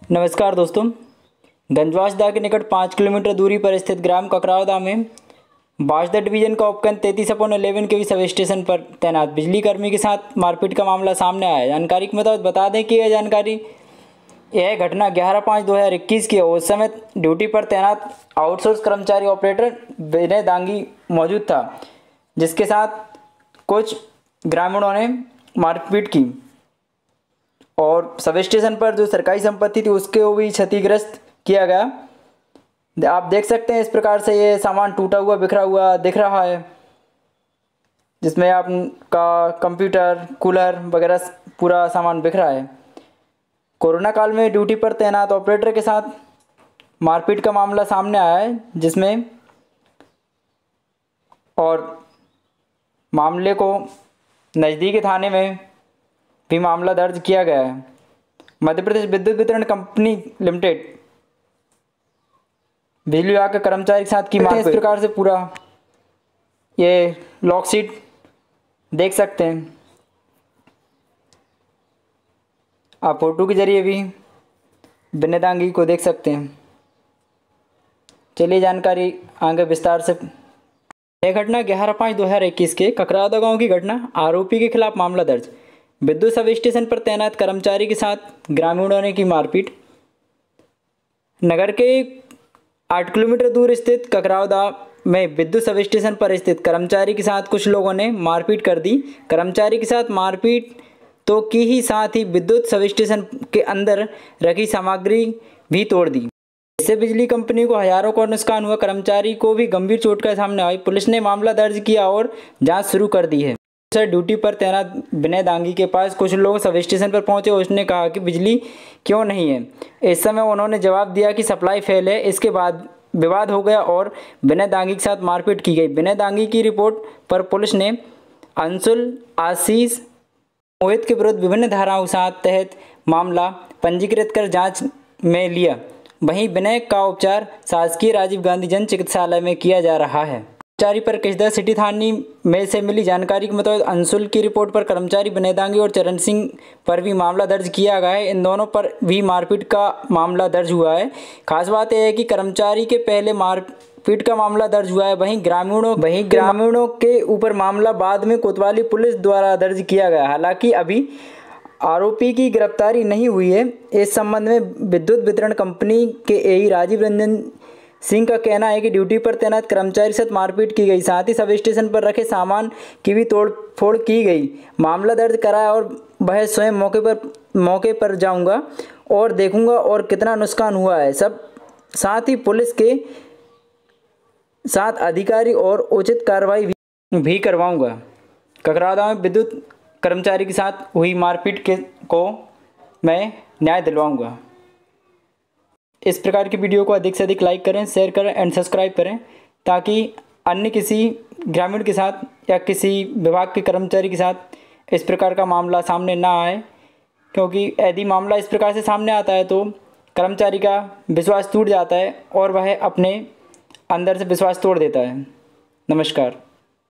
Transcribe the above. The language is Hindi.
नमस्कार दोस्तों। गंजवासदा के निकट 5 किलोमीटर दूरी पर स्थित ग्राम ककरावदा में बासदा डिवीजन का उपखंड 33/11 के सब स्टेशन पर तैनात बिजली कर्मी के साथ मारपीट का मामला सामने आया है। जानकारी के मुताबिक बता दें कि यह घटना 11/5/2021 की है। उस समय ड्यूटी पर तैनात आउटसोर्स कर्मचारी ऑपरेटर विनय दांगी मौजूद था, जिसके साथ कुछ ग्रामीणों ने मारपीट की और सब स्टेशन पर जो सरकारी संपत्ति थी उसके भी क्षतिग्रस्त किया गया। आप देख सकते हैं इस प्रकार से ये सामान टूटा हुआ बिखरा हुआ दिख रहा है, जिसमें आपका कंप्यूटर, कूलर वगैरह पूरा सामान बिखरा है। कोरोना काल में ड्यूटी पर तैनात ऑपरेटर के साथ मारपीट का मामला सामने आया है, जिसमें और मामले को नज़दीकी थाने में भी मामला दर्ज किया गया है। मध्य प्रदेश विद्युत वितरण कंपनी लिमिटेड बिजली विभाग के कर्मचारी के साथ की मारपीट। इस प्रकार से पूरा ये लॉक शीट देख सकते हैं आप, फोटो के जरिए भी विनय दांगी को देख सकते हैं। चलिए जानकारी आगे विस्तार से। यह घटना 11/5/2021 के ककरावदा गांव की घटना। आरोपी के खिलाफ मामला दर्ज। विद्युत सब स्टेशन पर तैनात कर्मचारी के साथ ग्रामीणों ने की मारपीट। नगर के 8 किलोमीटर दूर स्थित ककरावदा में विद्युत सब स्टेशन पर स्थित कर्मचारी के साथ कुछ लोगों ने मारपीट कर दी। कर्मचारी के साथ मारपीट तो की ही, साथ ही विद्युत सब स्टेशन के अंदर रखी सामग्री भी तोड़ दी। इससे बिजली कंपनी को हजारों का नुकसान हुआ। कर्मचारी को भी गंभीर चोट का सामना आई। पुलिस ने मामला दर्ज किया और जांच शुरू कर दी है। ड्यूटी पर तैनात विनय दांगी के पास कुछ लोग सब स्टेशन पर पहुंचे। उसने कहा कि बिजली क्यों नहीं है। इस समय उन्होंने जवाब दिया कि सप्लाई फेल है। इसके बाद विवाद हो गया और विनय दांगी के साथ मारपीट की गई। विनय दांगी की रिपोर्ट पर पुलिस ने अंशुल, आशीष, मोहित के विरुद्ध विभिन्न धाराओं के साथ तहत मामला पंजीकृत कर जांच में लिया। वहीं विनय का उपचार शासकीय राजीव गांधी जन चिकित्सालय में किया जा रहा है। कर्मचारी पर किसदा सिटी थाने में से मिली जानकारी के मुताबिक अंशुल की रिपोर्ट पर कर्मचारी विनय दांगी और चरण सिंह पर भी मामला दर्ज किया गया है। इन दोनों पर भी मारपीट का मामला दर्ज हुआ है। खास बात यह है कि कर्मचारी के पहले मारपीट का मामला दर्ज हुआ है, वहीं ग्रामीणों के ऊपर मामला बाद में कोतवाली पुलिस द्वारा दर्ज किया गया। हालांकि अभी आरोपी की गिरफ्तारी नहीं हुई है। इस संबंध में विद्युत वितरण कंपनी के एई राजीव रंजन सिंह का कहना है कि ड्यूटी पर तैनात कर्मचारी के साथ मारपीट की गई, साथ ही सब स्टेशन पर रखे सामान की भी तोड़फोड़ की गई। मामला दर्ज कराया और वह स्वयं मौके पर जाऊंगा और देखूंगा और कितना नुकसान हुआ है। साथ ही पुलिस के साथ अधिकारी और उचित कार्रवाई भी करवाऊंगा। ककरावदा में विद्युत कर्मचारी के साथ हुई मारपीट को मैं न्याय दिलवाऊंगा। इस प्रकार की वीडियो को अधिक से अधिक लाइक करें, शेयर करें एंड सब्सक्राइब करें, ताकि अन्य किसी ग्रामीण के साथ या किसी विभाग के कर्मचारी के साथ इस प्रकार का मामला सामने ना आए। क्योंकि यदि मामला इस प्रकार से सामने आता है तो कर्मचारी का विश्वास टूट जाता है और वह अपने अंदर से विश्वास तोड़ देता है। नमस्कार।